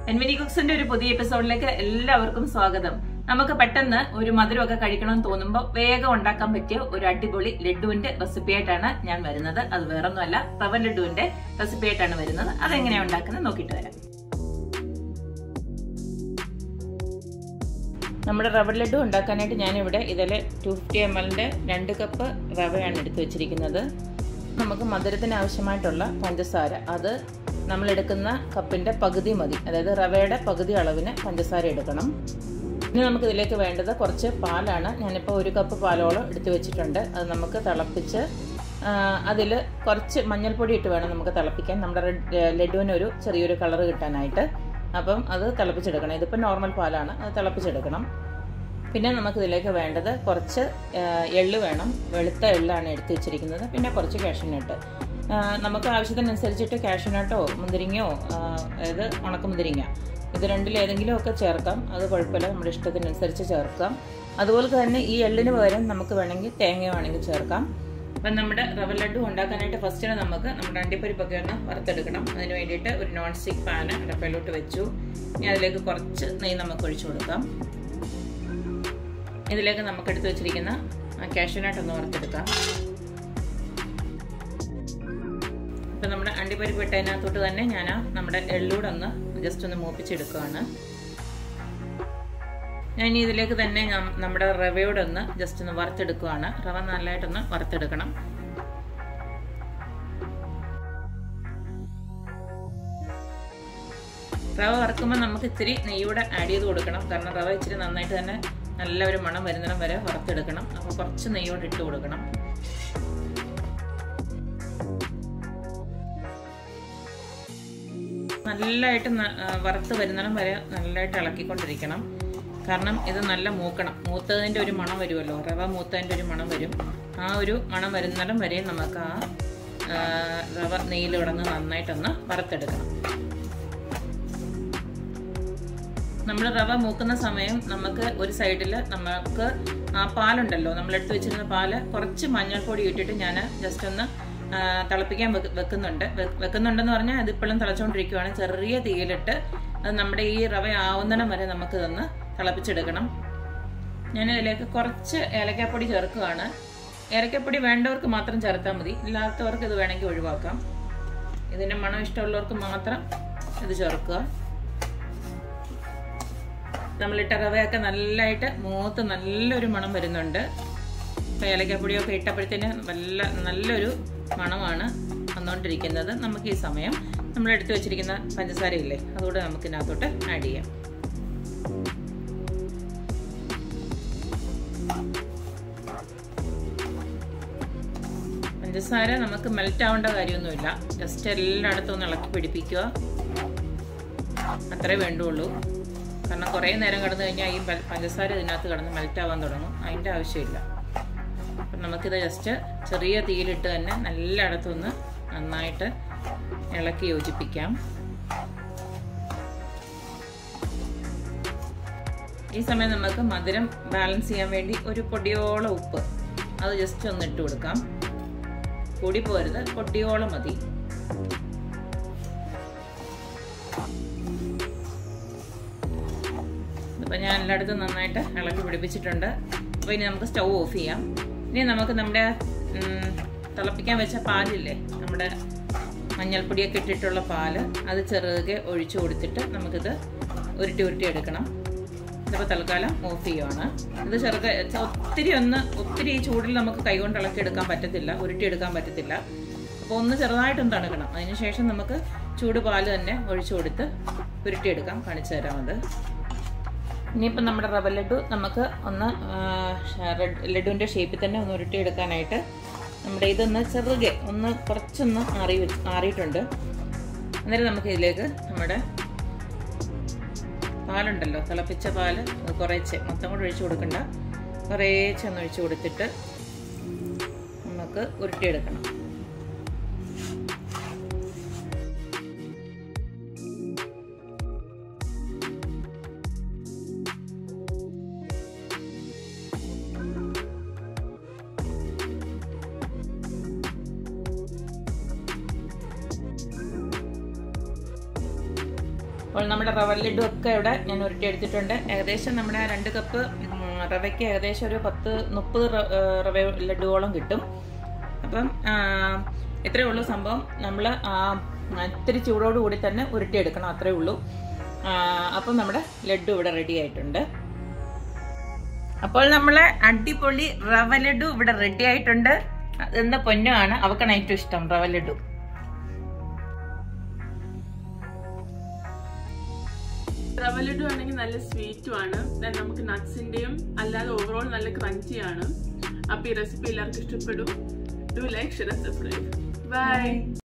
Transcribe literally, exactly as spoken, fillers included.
Whenvinycooks ഒരു പുതിയ എപ്പിസോഡിലേക്ക് എല്ലാവർക്കും സ്വാഗതം. നമുക്ക് പെട്ടെന്ന് ഒരു മധുരമൊക്കെ കഴിക്കണമെന്ന് തോന്നുമ്പോൾ വേഗം ഉണ്ടാക്കാൻ പറ്റിയ ഒരു അടിപൊളി ലഡുവിന്റെ റെസിപ്പി ആയിട്ടാണ് ഞാൻ വരുന്നത്. അത് വേറൊന്നുമല്ല, റവ ലഡുവിന്റെ റെസിപ്പി ആയിട്ടാണ് വരുന്നത്. അതെങ്ങനെയാണ് ഉണ്ടാക്കുന്നത് നോക്കിയിട്ട് വരാം. നമ്മുടെ റവ ലഡു ഉണ്ടാക്കാനായിട്ട് ഞാനിവിടെ ഇതിൽ ടു ഫിഫ്റ്റി എം എല്ലിന്റെ രണ്ട് കപ്പ് റവയാണ് എടുത്തു വെച്ചിരിക്കുന്നത്. നമുക്ക് മധുരത്തിന് ആവശ്യമായിട്ടുള്ള പഞ്ചസാര അത് നമ്മൾ എടുക്കുന്ന കപ്പിന്റെ പകുതി മതി, അതായത് റവയുടെ പകുതി അളവിന് പഞ്ചസാര എടുക്കണം. ഇനി നമുക്ക് ഇതിലേക്ക് വേണ്ടത് കുറച്ച് പാലാണ്. ഞാനിപ്പോൾ ഒരു കപ്പ് പാലോളം എടുത്തു വെച്ചിട്ടുണ്ട്. അത് നമുക്ക് തിളപ്പിച്ച് അതിൽ കുറച്ച് മഞ്ഞൾപ്പൊടി ഇട്ട് വേണം നമുക്ക് തിളപ്പിക്കാൻ, നമ്മുടെ ലഡുവിനൊരു ചെറിയൊരു കളർ കിട്ടാനായിട്ട്. അപ്പം അത് തിളപ്പിച്ചെടുക്കണം. ഇതിപ്പോൾ നോർമൽ പാലാണ്, അത് തിളപ്പിച്ചെടുക്കണം. പിന്നെ നമുക്കിതിലേക്ക് വേണ്ടത് കുറച്ച് എള്ള് വേണം. വെളുത്ത എള്ളാണ് എടുത്ത് വെച്ചിരിക്കുന്നത്. പിന്നെ കുറച്ച് കാഷ്യൂനട്ട്, നമുക്ക് ആവശ്യത്തിനനുസരിച്ചിട്ട് കാഷ്യൂനട്ടോ മുന്തിരിങ്ങയോ അതായത് ഉണക്കമുന്തിരിങ്ങ ഇത് രണ്ടിലേതെങ്കിലും ഒക്കെ ചേർക്കാം. അത് കുഴപ്പമില്ല, നമ്മുടെ ഇഷ്ടത്തിനനുസരിച്ച് ചേർക്കാം. അതുപോലെ തന്നെ ഈ എള്ളിന് പകരം നമുക്ക് വേണമെങ്കിൽ തേങ്ങ വേണമെങ്കിൽ ചേർക്കാം. അപ്പം നമ്മുടെ റവ ലഡു ഉണ്ടാക്കാനായിട്ട് ഫസ്റ്റിന് നമുക്ക് നമ്മുടെ അണ്ടിപ്പരിപ്പൊക്കെ ഒന്ന് വറുത്തെടുക്കണം. അതിന് വേണ്ടിയിട്ട് ഒരു നോൺ സ്റ്റിക്ക് പാന് അടപ്പയിലോട്ട് വെച്ചു. ഇനി അതിലേക്ക് കുറച്ച് നെയ്യ് നമുക്ക് ഒഴിച്ചു കൊടുക്കാം. ഇതിലേക്ക് നമുക്ക് എടുത്ത് വെച്ചിരിക്കുന്ന കാഷ്യൂനട്ട് ഒന്ന് വറുത്തെടുക്കാം. ഇപ്പം നമ്മുടെ അണ്ടിപ്പരിപ്പ് ഇട്ടതിനകത്തോട്ട് തന്നെ ഞാൻ നമ്മുടെ എള്ളൂടെ ഒന്ന് ജസ്റ്റ് ഒന്ന് മൂപ്പിച്ചെടുക്കുകയാണ്. ഞാൻ ഇനി ഇതിലേക്ക് തന്നെ നമ്മുടെ റവയോടെ ഒന്ന് ജസ്റ്റ് ഒന്ന് വറുത്തെടുക്കുകയാണ്. റവ നല്ലതായിട്ടൊന്ന് വറുത്തെടുക്കണം. റവ വറുക്കുമ്പോൾ നമുക്ക് ഇത്തിരി നെയ്യൂടെ ആഡ് ചെയ്ത് കൊടുക്കണം. കാരണം റവ ഇച്ചിരി നന്നായിട്ട് തന്നെ നല്ല ഒരു മണം വരുന്നിടം വരെ വറുത്തെടുക്കണം. അപ്പോൾ കുറച്ച് നെയ്യോടെ ഇട്ട് കൊടുക്കണം. നല്ലതായിട്ട് വറുത്ത് വരുന്നിടം വരെ നല്ലതായിട്ട് ഇളക്കിക്കൊണ്ടിരിക്കണം. കാരണം ഇത് നല്ല മൂക്കണം. മൂത്തതിൻ്റെ ഒരു മണം വരുമല്ലോ, റവ മൂത്തതിൻ്റെ ഒരു മണം വരും. ആ ഒരു മണം വരുന്നിടം വരെ നമുക്ക് ആ റവ നെയ്യിലിടന്ന് നന്നായിട്ടൊന്ന് വറുത്തെടുക്കണം. നമ്മൾ റവ മൂക്കുന്ന സമയം നമുക്ക് ഒരു സൈഡിൽ നമുക്ക് ആ പാലുണ്ടല്ലോ, നമ്മളെടുത്ത് വെച്ചിരുന്ന പാല് കുറച്ച് മഞ്ഞൾപ്പൊടി ഇട്ടിട്ട് ഞാൻ ജസ്റ്റ് ഒന്ന് തിളപ്പിക്കാൻ വെക്കുന്നുണ്ട് വെക്കുന്നുണ്ടെന്ന് പറഞ്ഞാൽ അതിപ്പോഴും തിളച്ചുകൊണ്ടിരിക്കുകയാണ്. ചെറിയ തീയിലിട്ട് അത് നമ്മുടെ ഈ റവ ആവുന്നിടം വരെ നമുക്ക് ഇതൊന്ന് തിളപ്പിച്ചെടുക്കണം. ഞാൻ ഇതിലേക്ക് കുറച്ച് ഏലക്കാപ്പൊടി ചേർക്കുകയാണ്. ഏലക്കാപ്പൊടി വേണ്ടവർക്ക് മാത്രം ചേർത്താൽ മതി, ഇല്ലാത്തവർക്ക് ഇത് വേണമെങ്കിൽ ഒഴിവാക്കാം. ഇതിൻ്റെ മണം ഇഷ്ടമുള്ളവർക്ക് മാത്രം ഇത് ചേർക്കുക. നമ്മളിട്ട റവയൊക്കെ നല്ലതായിട്ട് മൂത്ത് നല്ലൊരു മണം വരുന്നുണ്ട്. അപ്പോൾ ഏലക്കാപ്പൊടിയൊക്കെ ഇട്ടപ്പോഴത്തേന് നല്ല നല്ലൊരു മണമാണ് വന്നുകൊണ്ടിരിക്കുന്നത്. നമുക്ക് ഈ സമയം നമ്മൾ എടുത്തു വെച്ചിരിക്കുന്ന പഞ്ചസാരയില്ലേ, അതുകൂടെ നമുക്ക് ഇതിനകത്തോട്ട് ആഡ് ചെയ്യാം. പഞ്ചസാര നമുക്ക് മെൽറ്റ് ആവേണ്ട കാര്യമൊന്നുമില്ല, ജസ്റ്റ് എല്ലായിടത്തും ഒന്ന് ഇളക്കി പിടിപ്പിക്കുക, അത്രേ വേണ്ടുള്ളൂ. കാരണം കുറേ നേരം കിടന്നു കഴിഞ്ഞാൽ ഈ പഞ്ചസാര ഇതിനകത്ത് കിടന്ന് മെൽറ്റ് ആവാൻ തുടങ്ങും, അതിൻ്റെ ആവശ്യമില്ല. അപ്പം നമുക്കിത് ജസ്റ്റ് ചെറിയ തീയിലിട്ട് തന്നെ എല്ലായിടത്തുനിന്ന് നന്നായിട്ട് ഇളക്കി യോജിപ്പിക്കാം. ഈ സമയം നമുക്ക് മധുരം ബാലൻസ് ചെയ്യാൻ വേണ്ടി ഒരു പൊടിയോളം ഉപ്പ് അത് ജസ്റ്റ് ഒന്ന് ഇട്ട് കൊടുക്കാം. കൂടി പോരുത്, പൊടിയോളം മതി. അപ്പോൾ ഞാൻ എല്ലായിടത്തും നന്നായിട്ട് ഇളക്കി പിടിപ്പിച്ചിട്ടുണ്ട്. അപ്പോൾ ഇനി നമുക്ക് സ്റ്റൗ ഓഫ് ചെയ്യാം. ഇനി നമുക്ക് നമ്മുടെ തിളപ്പിക്കാൻ വെച്ച പാലില്ലേ, നമ്മുടെ മഞ്ഞൾപ്പൊടിയൊക്കെ ഇട്ടിട്ടുള്ള പാല് അത് ചെറുതെ ഒഴിച്ചു കൊടുത്തിട്ട് നമുക്കിത് ഉരുട്ടി ഉരുട്ടി എടുക്കണം. ഇതിപ്പോൾ തൽക്കാലം ഓഫ് ചെയ്യുവാണ്. ഇത് ചെറുതെ ഒത്തിരി ഒന്ന് ഒത്തിരി ഈ ചൂടിൽ നമുക്ക് കൈകൊണ്ട് ഇളക്കിയെടുക്കാൻ പറ്റത്തില്ല, ഉരുട്ടിയെടുക്കാൻ പറ്റത്തില്ല. അപ്പോൾ ഒന്ന് ചെറുതായിട്ടൊന്ന് തണുക്കണം. അതിനുശേഷം നമുക്ക് ചൂട് പാല് തന്നെ ഒഴിച്ചു കൊടുത്ത് ഉരുട്ടിയെടുക്കാം. കാണിച്ചു തരാം അത്. ഇനിയിപ്പം നമ്മുടെ റവ ലഡു നമുക്ക് ഒന്ന് ലഡുവിൻ്റെ ഷേപ്പിൽ തന്നെ ഒന്ന് ഉരുട്ടിയെടുക്കാനായിട്ട് നമ്മുടെ ഇതൊന്ന് ചെറുകെ ഒന്ന് കുറച്ചൊന്ന് ആറി ആറിയിട്ടുണ്ട്. അന്നേരം നമുക്ക് ഇതിലേക്ക് നമ്മുടെ പാലുണ്ടല്ലോ, തിളപ്പിച്ച പാല് കുറേശ്ശെ, മൊത്തം കൂടെ ഒഴിച്ചു കൊടുക്കണ്ട, കുറേശ്ശെ ഒന്ന് ഒഴിച്ചു കൊടുത്തിട്ട് നമുക്ക് ഉരുട്ടിയെടുക്കണം. അപ്പോൾ നമ്മുടെ റവ ലഡു ഒക്കെ ഇവിടെ ഞാൻ ഉരുട്ടിയെടുത്തിട്ടുണ്ട്. ഏകദേശം നമ്മുടെ രണ്ട് കപ്പ് റവയ്ക്ക് ഏകദേശം ഒരു പത്ത് മുപ്പത് റവ ലഡുവോളം കിട്ടും. അപ്പം ഇത്രയേ ഉള്ളൂ സംഭവം. നമ്മൾ ഇത്തിരി ചൂടോടുകൂടി തന്നെ ഉരുട്ടിയെടുക്കണം, അത്രയേ ഉള്ളൂ. അപ്പം നമ്മുടെ ലഡു ഇവിടെ റെഡി ആയിട്ടുണ്ട്. അപ്പോൾ നമ്മളെ അടിപൊളി റവ ലഡു ഇവിടെ റെഡി ആയിട്ടുണ്ട്. അതെന്താ പൊന്നുമാണ്, അവക്കാണ് ഏറ്റവും ഇഷ്ടം റവ ലഡു. റവ ലഡു ആണെങ്കിൽ നല്ല സ്വീറ്റും ആണ്, നമുക്ക് നട്ട്സിന്റെയും അല്ലാതെ ഓവറോൾ നല്ല ക്രഞ്ചിയാണ്. അപ്പൊ ഈ റെസിപ്പി എല്ലാവർക്കും ഇഷ്ടപ്പെടും. Do like, share, subscribe. By.